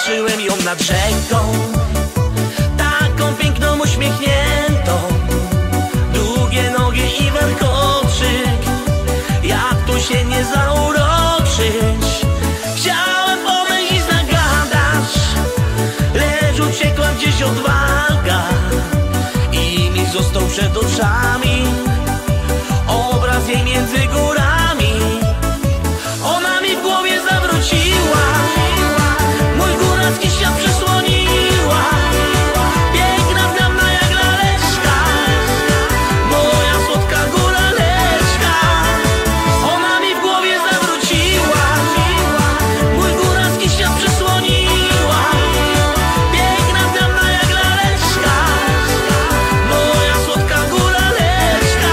zobaczyłem ją nad rzeką, taką piękną, uśmiechniętą, długie nogi i warkoczyk, jak tu się nie zauroczyć. Chciałem pomyśleć i zagadać, lecz uciekła gdzieś odwaga i mi został przed oczami obraz jej między górami. Ona mi w głowie zawróciła, mój góralski świat przysłoniła. Piękna, zgrabna jak laleczka, moja słodka góraleczka. Ona mi w głowie zawróciła, mój góralski świat przysłoniła. Piękna, zgrabna jak laleczka, moja słodka góraleczka.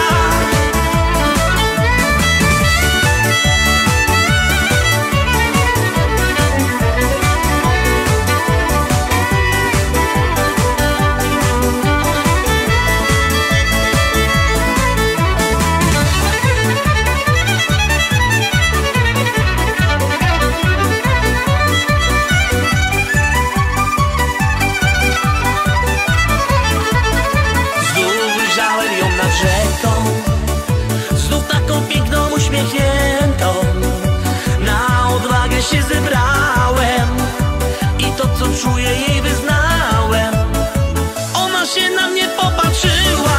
Znów ujrzałem ją nad rzeką, znów taką piękną, uśmiechniętą. Na odwagę się zebrałem i to, co czuję, jej wyznałem. Ona się na mnie popatrzyła,